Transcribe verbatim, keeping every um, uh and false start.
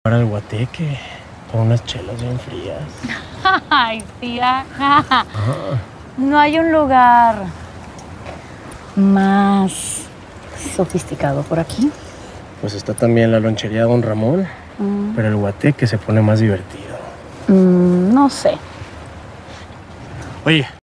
Para el guateque, con unas chelas bien frías. Ay, tía. Ah, No hay un lugar más sofisticado por aquí. pues está también la lonchería Don Ramón, Mm, pero el guateque se pone más divertido. mm, no sé. Oye,